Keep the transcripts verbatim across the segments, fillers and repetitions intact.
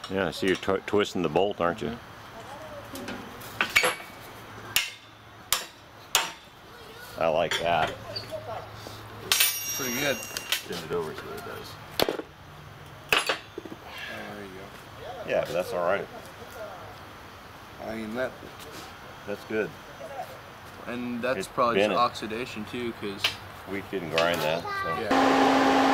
Yeah, I see you're tw twisting the bolt, aren't you? I like that. Pretty good. Bend it over so that it does. There you go. Yeah, but that's all right. I mean that. That's good. And that's It's probably just bent. oxidation too, because We didn't grind that. So. yeah.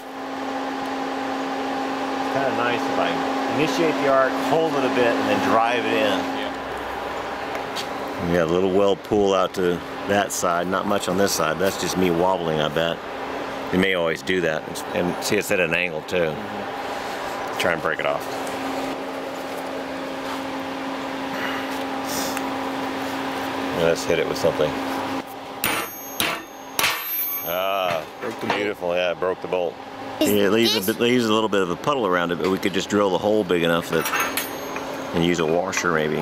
It's kind of nice if I initiate the arc, hold it a bit, and then drive it in. Yeah. We got a little weld pool out to that side, not much on this side. That's just me wobbling, I bet. You may always do that. And see, it's at an angle too. Mm-hmm. Try and break it off. Let's hit it with something. Ah, beautiful. Yeah, it broke the bolt. Yeah, it leaves a, bit, leaves a little bit of a puddle around it, but we could just drill the hole big enough that, and use a washer maybe.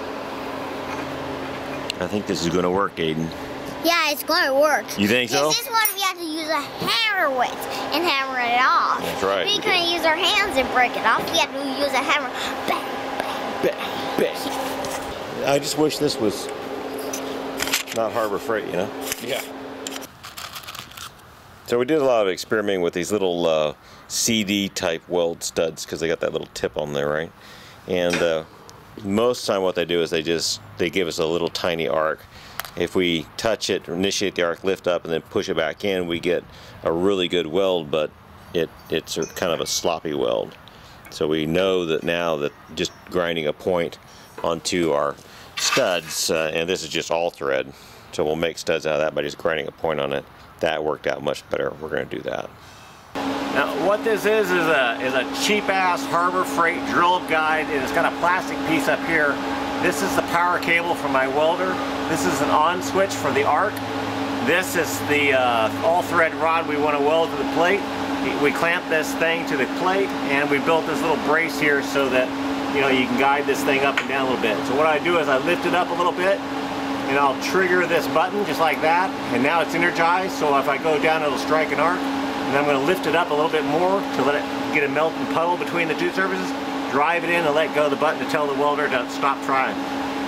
I think this is going to work, Aiden. Yeah, it's going to work. You think so? This is what we have to use a hammer with and hammer it off. That's right. We, we couldn't did. use our hands and break it off. We have to use a hammer. Bang, bang, bang, bang. I just wish this was not Harbor Freight, you know? Yeah. So we did a lot of experimenting with these little uh, C D type weld studs because they got that little tip on there, right? And uh, most of the time what they do is they just, they give us a little tiny arc. If we touch it, initiate the arc, lift up, and then push it back in, we get a really good weld, but it, it's a, kind of a sloppy weld. So we know that now that just grinding a point onto our studs, uh, and this is just all thread, so we'll make studs out of that by just grinding a point on it. That worked out much better. We're going to do that. Now what this is is a, is a cheap-ass Harbor Freight drill guide, and it's got a plastic piece up here. This is the power cable for my welder. This is an on switch for the arc. This is the uh, all-thread rod we want to weld to the plate. We clamp this thing to the plate, and we built this little brace here so that, you know, you can guide this thing up and down a little bit. So what I do is I lift it up a little bit, and I'll trigger this button just like that, and now it's energized, so if I go down it'll strike an arc, and I'm going to lift it up a little bit more to let it get a melting puddle between the two surfaces, drive it in and let go of the button to tell the welder to stop trying.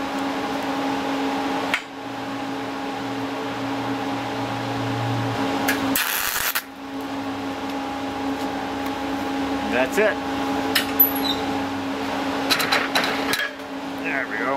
That's it. There we go.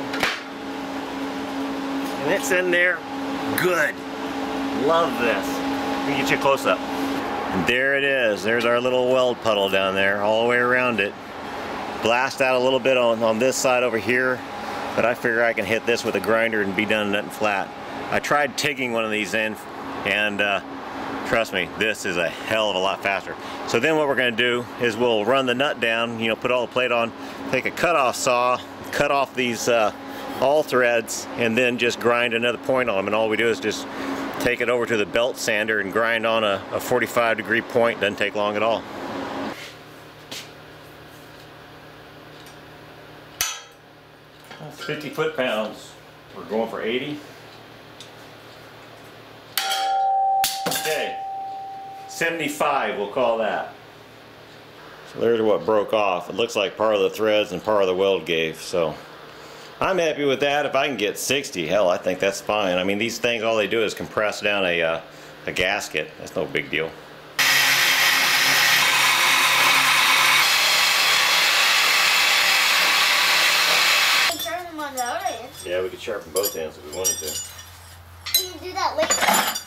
And it's in there good. Love this. Let me get you a close up. And there it is. There's our little weld puddle down there, all the way around it. Blast out a little bit on, on this side over here, but I figure I can hit this with a grinder and be done nut and flat. I tried taking one of these in, and uh, trust me, this is a hell of a lot faster. So then what we're going to do is we'll run the nut down, you know, put all the plate on, take a cut-off saw, cut off these uh, all threads, and then just grind another point on them. And all we do is just take it over to the belt sander and grind on a, a forty-five degree point. Doesn't take long at all. That's fifty foot-pounds. We're going for eighty. Okay, seventy-five we'll call that. So there's what broke off. It looks like part of the threads and part of the weld gave, so I'm happy with that. If I can get sixty, hell, I think that's fine. I mean, these things, all they do is compress down a, uh, a gasket. That's no big deal. Sharpen on the other end. Yeah, we could sharpen both ends if we wanted to. We can do that later.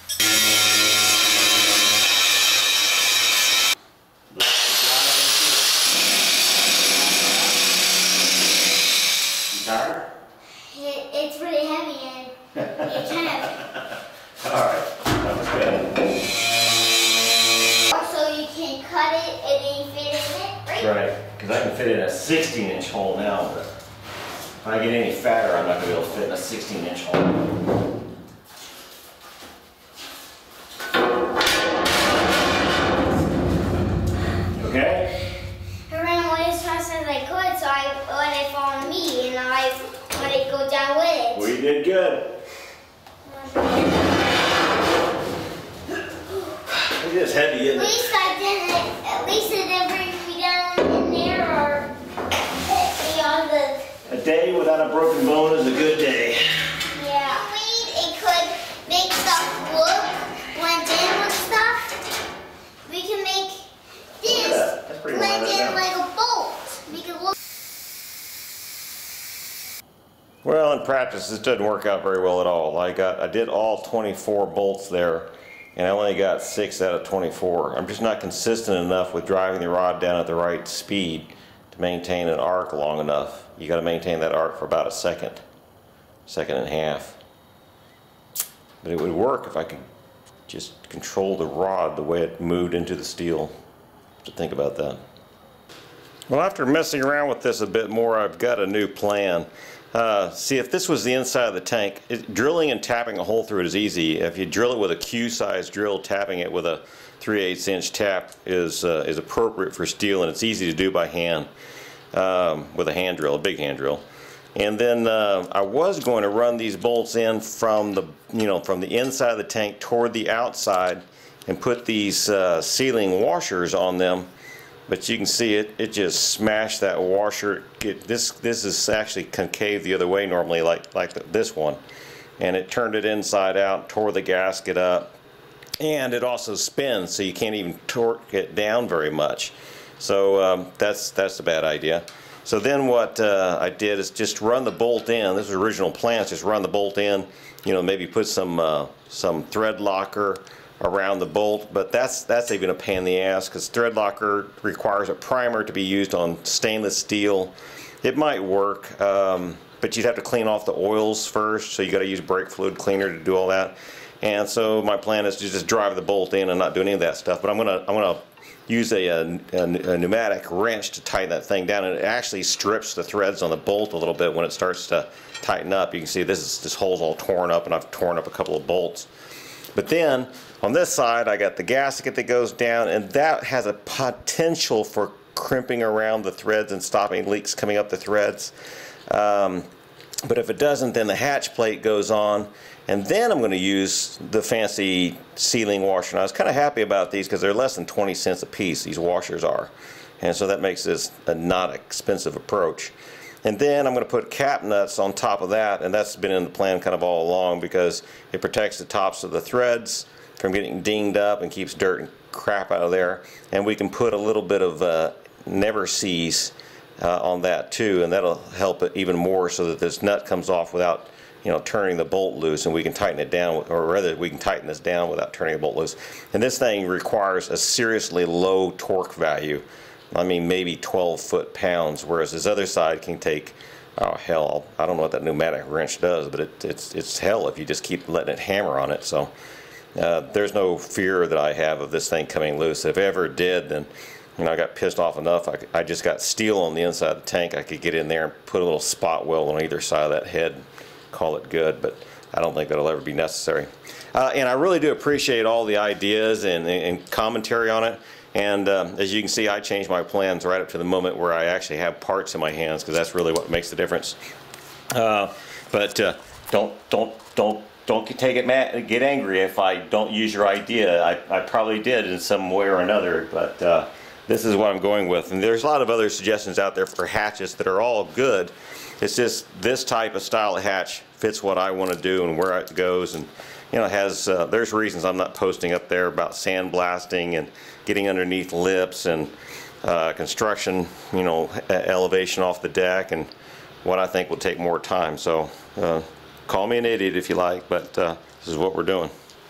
Tired? It, it's really heavy and it kind of. Alright, that was good. Also, you can cut it and then fit it in it, right? Right, because I can fit in a sixteen inch hole now, but if I get any fatter, I'm not going to be able to fit in a sixteen inch hole. Okay? I ran away as fast as I could, so I let it fall on me and I let it go down with it. We did good. It is heavy, isn't At it? least I didn't, at least it didn't bring me down in there or day without a broken bone is a good day. Yeah. It could make stuff look blend in with stuff. We can make this blend in like a bolt. Make it look. Well, in practice, this doesn't work out very well at all. I got, I did all twenty-four bolts there, and I only got six out of twenty-four. I'm just not consistent enough with driving the rod down at the right speed to maintain an arc long enough. You got to maintain that arc for about a second, second and a half. But it would work if I could just control the rod the way it moved into the steel. To think about that. Well, after messing around with this a bit more, I've got a new plan. Uh, see, if this was the inside of the tank, it, drilling and tapping a hole through it is easy. If you drill it with a Q-size drill, tapping it with a three eighths inch tap is uh, is appropriate for steel, and it's easy to do by hand um, with a hand drill, a big hand drill. And then uh, I was going to run these bolts in from the you know from the inside of the tank toward the outside, and put these uh, sealing washers on them. But you can see it, it just smashed that washer. It, this this is actually concave the other way normally, like, like the, this one. And it turned it inside out, tore the gasket up. And it also spins, so you can't even torque it down very much. So um, that's, that's a bad idea. So then what uh, I did is just run the bolt in. This was original plans, just run the bolt in. You know, maybe put some, uh, some thread locker around the bolt, but that's that's even a pain in the ass because thread locker requires a primer to be used on stainless steel. It might work, um, but you'd have to clean off the oils first, so you got to use brake fluid cleaner to do all that. And so my plan is to just drive the bolt in and not do any of that stuff. But I'm gonna I'm gonna use a, a, a pneumatic wrench to tighten that thing down, and it actually strips the threads on the bolt a little bit when it starts to tighten up. You can see this is this hole's all torn up, and I've torn up a couple of bolts. But then on this side, I got the gasket that goes down, and that has a potential for crimping around the threads and stopping leaks coming up the threads. Um, but if it doesn't, then the hatch plate goes on, and then I'm going to use the fancy sealing washer. And I was kind of happy about these because they're less than twenty cents a piece, these washers are. And so that makes this a not expensive approach. And then I'm going to put cap nuts on top of that, and that's been in the plan kind of all along because it protects the tops of the threads from getting dinged up and keeps dirt and crap out of there. And we can put a little bit of uh, never seize uh, on that too, and that'll help it even more so that this nut comes off without, you know, turning the bolt loose, and we can tighten it down, or rather we can tighten this down without turning the bolt loose. And this thing requires a seriously low torque value. I mean, maybe twelve foot-pounds, whereas this other side can take, oh hell, I don't know what that pneumatic wrench does, but it, it's, it's hell if you just keep letting it hammer on it. So uh, there's no fear that I have of this thing coming loose. If it ever did, then you know, I got pissed off enough. I, I just got steel on the inside of the tank. I could get in there and put a little spot weld on either side of that head and call it good, but I don't think that'll ever be necessary. Uh, and I really do appreciate all the ideas and, and commentary on it. And um, as you can see, I changed my plans right up to the moment where I actually have parts in my hands, because that's really what makes the difference. Uh, but uh, don't don't don't don't take it mad, get angry if I don't use your idea. I, I probably did in some way or another, but uh, this is what I'm going with. And there's a lot of other suggestions out there for hatches that are all good. It's just this type of style of hatch fits what I want to do and where it goes. And you know, it has uh, there's reasons I'm not posting up there about sandblasting and getting underneath lips and uh, construction, you know, elevation off the deck, and what I think will take more time. So uh, call me an idiot if you like, but uh, this is what we're doing.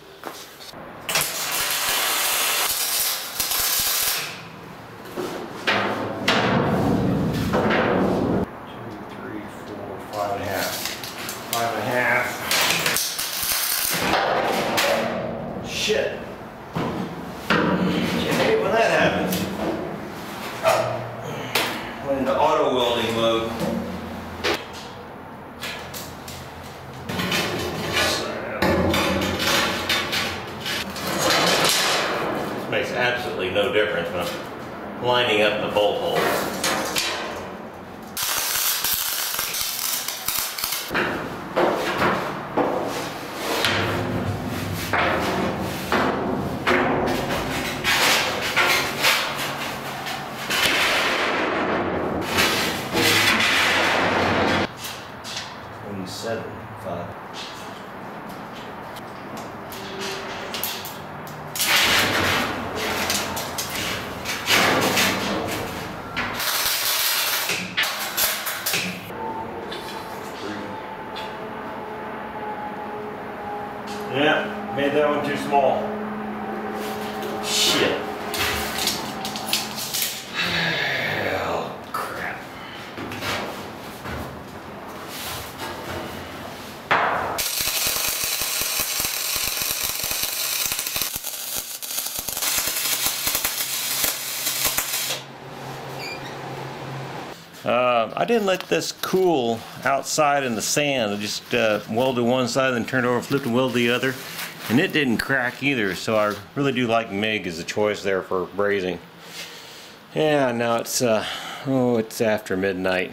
Two, three, four, five and a half. Five and a half. Shit. You hate when that happens. Went into auto welding mode. This makes absolutely no difference when I'm lining up the bolt holes. seven, five. Yeah, made that one too small. Shit. Oh, crap. Uh, I didn't let this cool outside in the sand. I just uh, welded one side and turned over, flipped and welded the other. And it didn't crack either, so I really do like M I G as a choice there for brazing. Yeah, now it's, uh, oh, it's after midnight.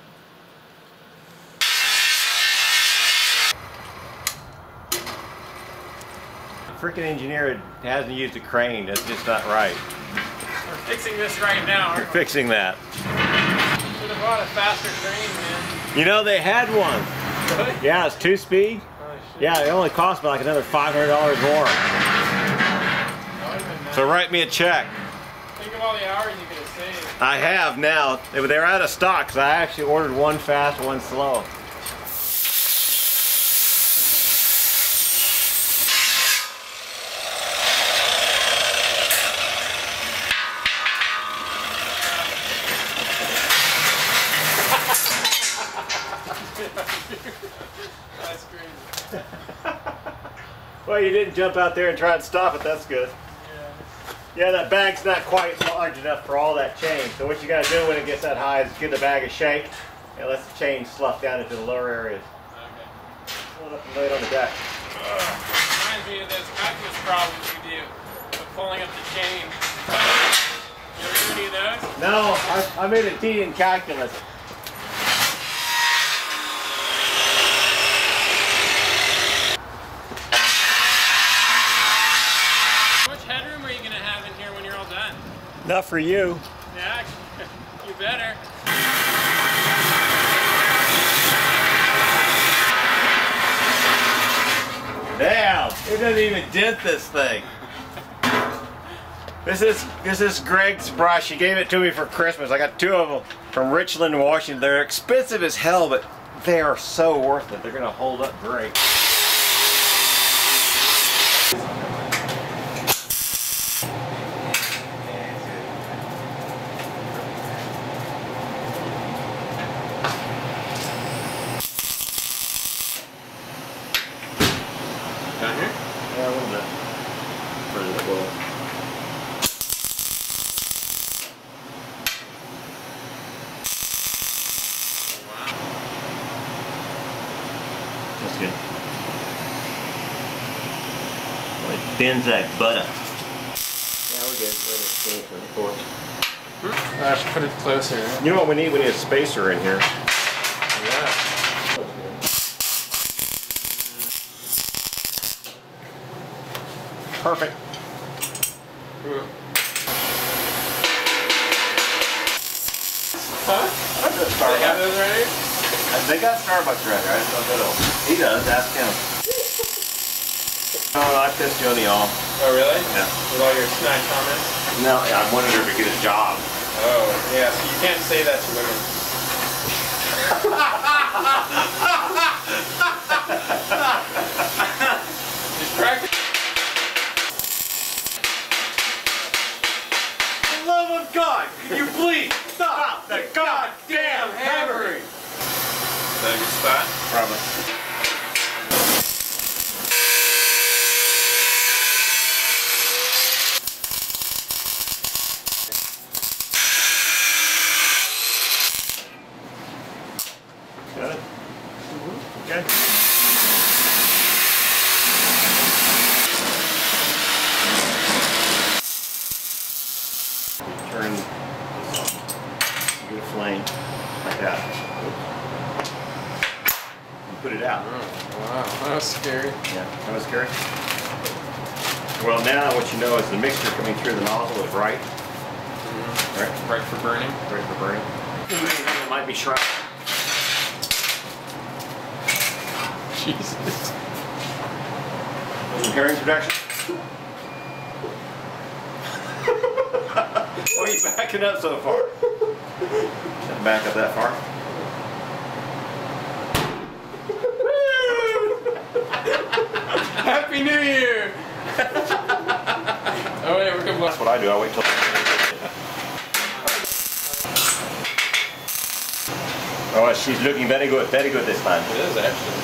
Freaking engineer hasn't used a crane. That's just not right. We're fixing this right now. We're fixing that. Should have bought a faster crane, man. You know, they had one. Really? Yeah, it's two speed. Oh, shit. Yeah, it only cost me like another five hundred dollars more. That would've been nice. So write me a check. Think of all the hours you could have saved. I have now. They were they're out of stock because I actually ordered one fast, one slow. That's crazy. Well, you didn't jump out there and try and stop it. That's good. Yeah. Yeah, that bag's not quite large enough for all that chain. So what you got to do when it gets that high is give the bag a shake and let the chain slough down into the lower areas. Okay. Pull it up and lay it on the deck. Uh, reminds me of those calculus problems you do with pulling up the chain. You ever do any of those? No, I, I made a T in calculus. How much headroom are you going to have in here when you're all done? Not for you. Yeah, you better. Damn, it doesn't even dent this thing. This is this is Greg's brush. He gave it to me for Christmas. I got two of them from Richland, Washington. They're expensive as hell, but they are so worth it. They're gonna hold up great. Down here? Yeah, a little bit. Further that will. That's good. Well, it bends that butter. Yeah, we're good. We're gonna finish on the fourth. I should put it closer. You know what we need? We need a spacer in here. Yeah. Perfect. Huh? They have those ready? They got Starbucks ready. I just don't know. He does. Ask him. Oh, I pissed Joni off. Oh, really? Yeah. With all your snide comments? No, I wanted her to get a job. Oh, yeah, so you can't say that to women. Just practice. For the love of God, can you please stop the goddamn hammering? Is that a good spot? Probably. Got it? Mm-hmm. Okay. Turn this on. Get a flame like that. And put it out. Oh, wow, that was scary. Yeah, that was scary. Well, now what you know is the mixture coming through the nozzle is right. Mm-hmm. Right? Right for burning? Right for burning. It might be shrunk. Jesus. Hearing protection? Why are you backing up so far? Can't back up that far. Happy New Year! Oh wait, we're good. That's what I do. I wait till. Oh, she's looking very good, very good this time. It is actually.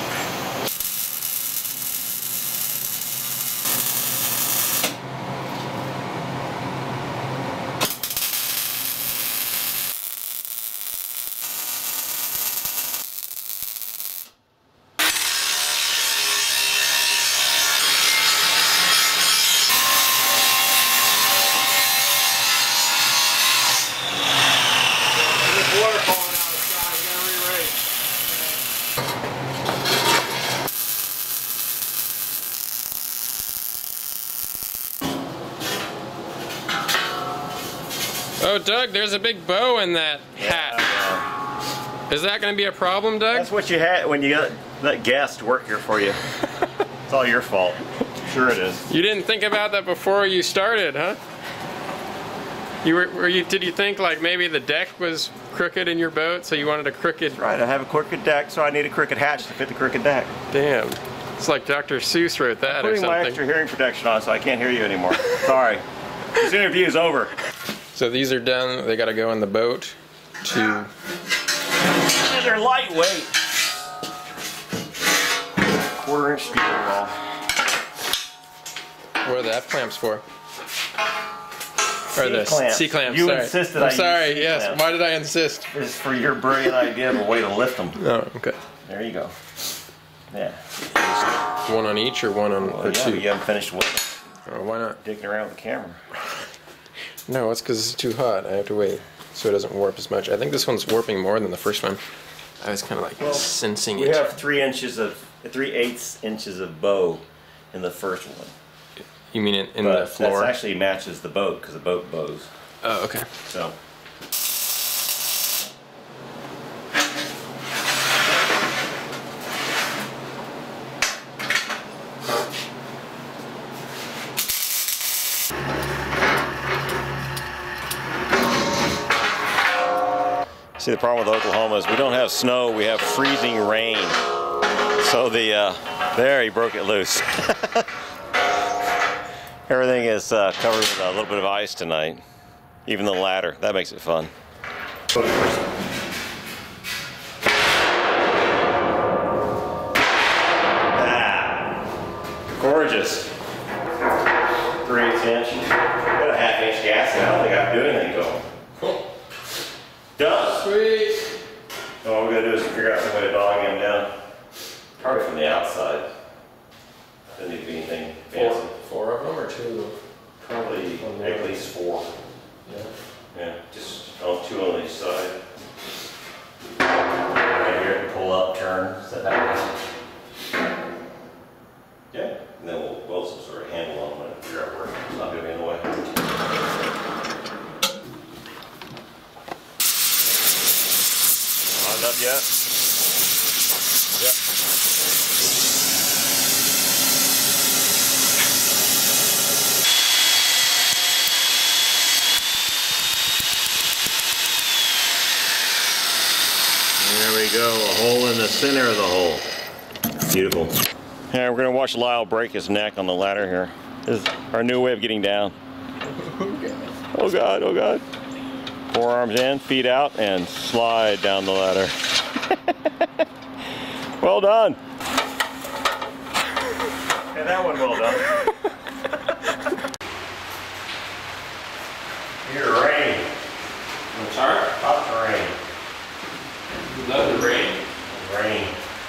Oh, Doug, there's a big bow in that hat. Yeah. Is that going to be a problem, Doug? That's what you had when you got that guest work here for you. It's all your fault. Sure it is. You didn't think about that before you started, huh? You were, were you, did you think like maybe the deck was crooked in your boat, so you wanted a crooked... Right, I have a crooked deck, so I need a crooked hatch to fit the crooked deck. Damn. It's like Doctor Seuss wrote that I'm or putting something. my extra hearing protection on, so I can't hear you anymore. Sorry. This interview is over. So these are done. They got to go in the boat to... And they're lightweight. Quarter inch steel ball. What are the F clamps for? Or the C-clamps. C-clamps, You sorry. insisted I'm I use sorry, yes. C-clamps. Why did I insist? This is for your brilliant idea of a way to lift them. Oh, okay. There you go. Yeah. One on each or one on Well, or yeah, two? but you haven't finished with Oh, why not? dicking around with the camera. No, it's because it's too hot. I have to wait so it doesn't warp as much. I think this one's warping more than the first one. I was kind of like Well, sensing We it. have three inches of, three eighths inches of bow in the first one. You mean in, in but the floor? that actually matches the boat because the boat bows. Oh, okay. So. See, the problem with Oklahoma is we don't have snow, we have freezing rain. So the, uh, there he broke it loose. Everything is uh, covered with a little bit of ice tonight. Even the ladder, that makes it fun. Ah, gorgeous. Three eighths inch. Got a half inch gas now, I don't think I have to do anything to them. Cool. Done. Sweet. So all we gotta do is figure out some way to dog him down. Probably from the outside. Doesn't need to be anything fancy. Four of them or two of them? Probably at least four. Yeah. Yeah, just on two on each side. Right here, pull up, turn, set that way. Yeah, and then we'll weld some sort of handle on them and figure out where it's not gonna be in the way. Lined up yet? Yep. There we go, a hole in the center of the hole. Beautiful. Yeah, we're gonna watch Lyle break his neck on the ladder here. This is our new way of getting down. Oh God, oh God. Forearms in, feet out, and slide down the ladder. Well done. Yeah, that one well done. Here, rain. Sorry? Lots of rain. You love the rain? Rain.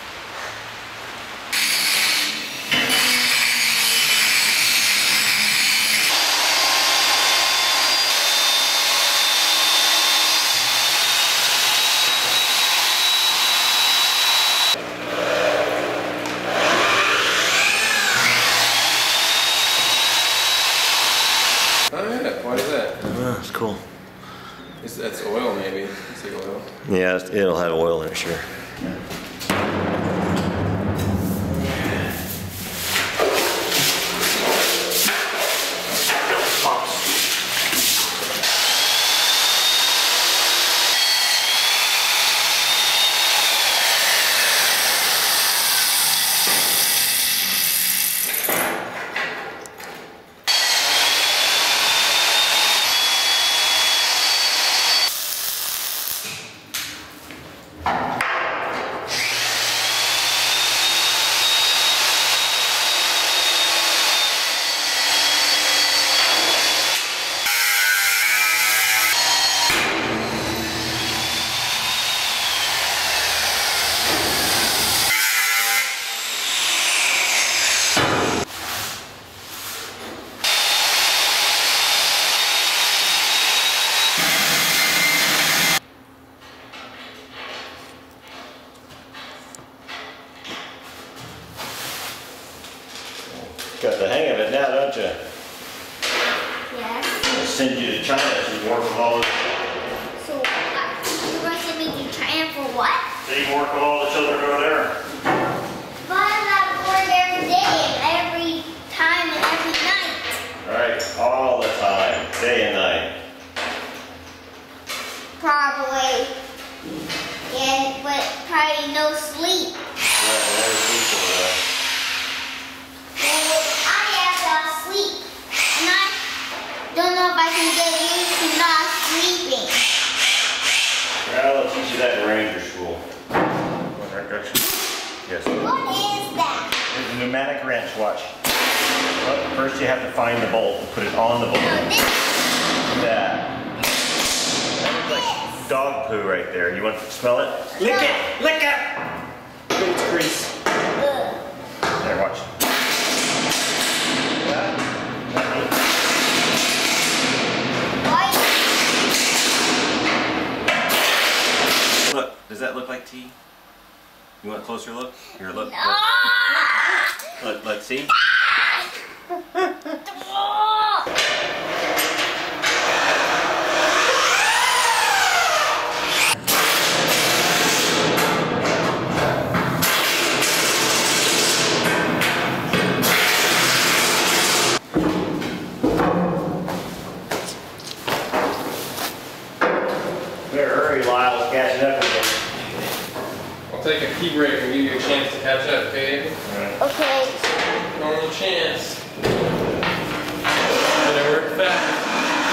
Oh yeah, what is that? Oh, that's cool. Is that's oil maybe? It's like oil. Yeah, it'll have oil in it, sure. Got the hang of it now, don't you? Yes. I'm gonna send you to China so you can work with all the... So, uh, you're going to send me to China for what? So you can work with all the children over there. But I'm not bored every day, every time and every night. Right, all the time, day and night. Probably. And, but probably no sleep. Yeah, never sleep over there. And I have to sleep. And I don't know if I can get used to not sleeping. Well, they'll teach you that in Ranger School. Yes. What is that? It's a pneumatic wrench, watch. Well, first you have to find the bolt and put it on the bolt. No, this That. That looks like dog poo right there. You want to smell it? Lick No. it! Lick it! But it's grease. Ugh. There, watch. Yeah. Why? Look, does that look like tea? You want a closer look? Here, look. No. Look, look, look see? Better hurry, Lyle, it's catching up again. I'll take a key break and give you a chance to catch up, okay? Okay. Only chance. Gonna work fast.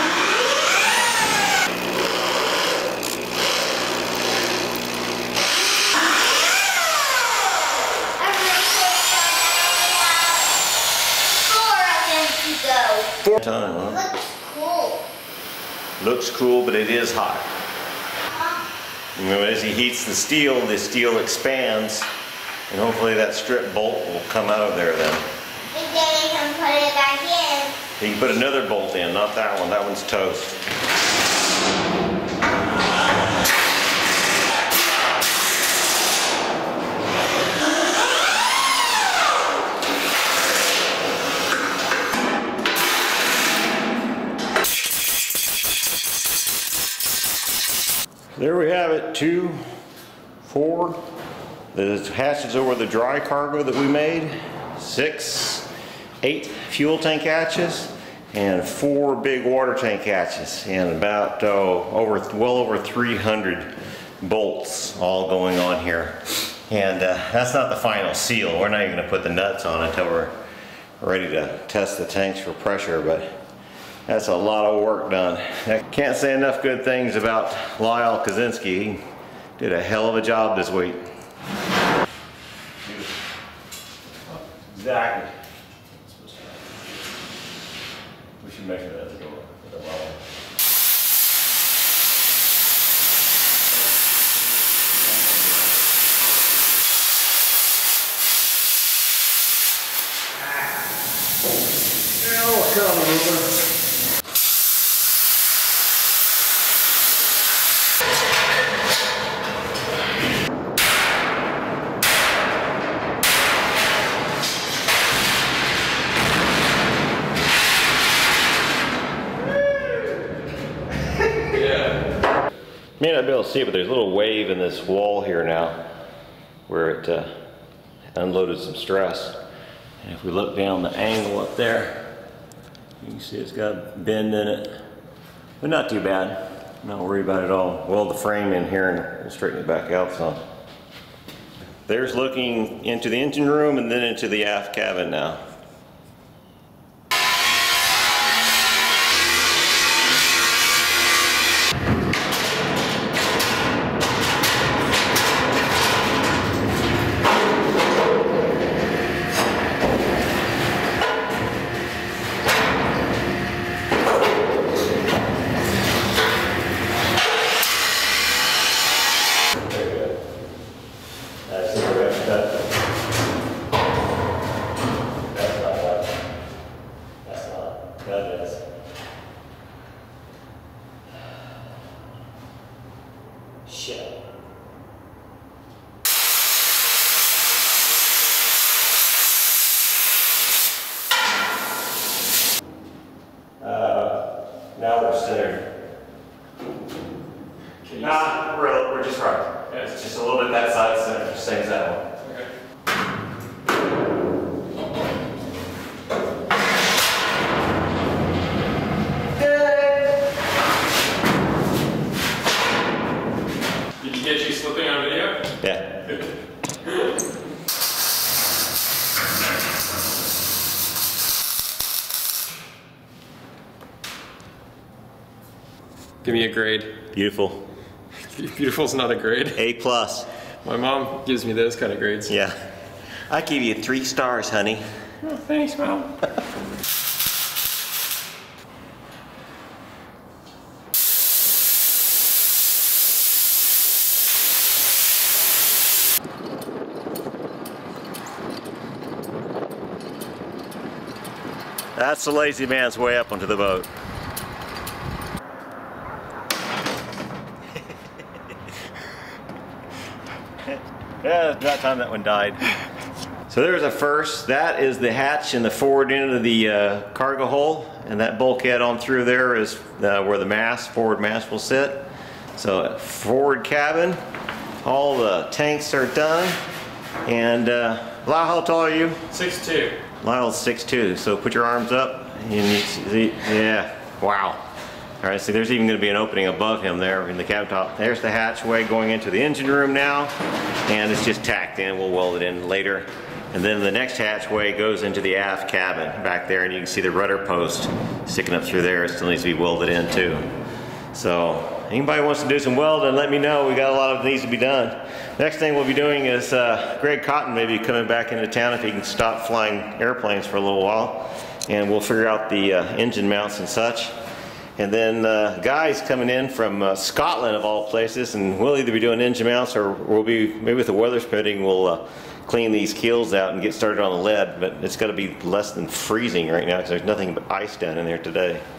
Four time, huh? Looks cool. Looks cool, but it is hot. Remember, as he heats the steel, the steel expands, and hopefully that strip bolt will come out of there then. And then you can put it back in. You can put another bolt in, not that one. That one's toast. There we have it, two, four, the hatches over the dry cargo that we made, six, eight fuel tank hatches, and four big water tank hatches, and about oh, over well over three hundred bolts all going on here. And uh, that's not the final seal. We're not even going to put the nuts on until we're ready to test the tanks for pressure, but that's a lot of work done. I can't say enough good things about Lyle Kaczynski. He did a hell of a job this week. Exactly. We should measure that at the door with the level. Oh, come over. May not be able to see it, but there's a little wave in this wall here now where it uh, unloaded some stress. And if we look down the angle up there, you can see it's got a bend in it, but not too bad. Not worried about it at all. Weld the frame in here and we'll straighten it back out some. There's looking into the engine room and then into the aft cabin now. Give me a grade. Beautiful. Beautiful's not a grade. A plus. My mom gives me those kind of grades. Yeah. I give you three stars, honey. Oh, thanks, Mom. That's the lazy man's way up onto the boat. Yeah, it's about time that one died. So there's a first. That is the hatch in the forward end of the uh, cargo hold, and that bulkhead on through there is uh, where the mast, forward mast will sit. So forward cabin, all the tanks are done, and uh, Lyle, how tall are you? six two. Lyle's six two, so put your arms up, and you see, yeah, wow. All right, so there's even going to be an opening above him there in the cabin top. There's the hatchway going into the engine room now, and it's just tacked in. We'll weld it in later. And then the next hatchway goes into the aft cabin back there, and you can see the rudder post sticking up through there. It still needs to be welded in too. So anybody wants to do some welding, let me know. We got a lot of needs to be done. Next thing we'll be doing is uh, Greg Cotton may be coming back into town if he can stop flying airplanes for a little while, and we'll figure out the uh, engine mounts and such. And then uh, guys coming in from uh, Scotland of all places, and we'll either be doing engine mounts or we'll be, maybe with the weather spreading, we'll uh, clean these keels out and get started on the lead, but it's got to be less than freezing right now because there's nothing but ice down in there today.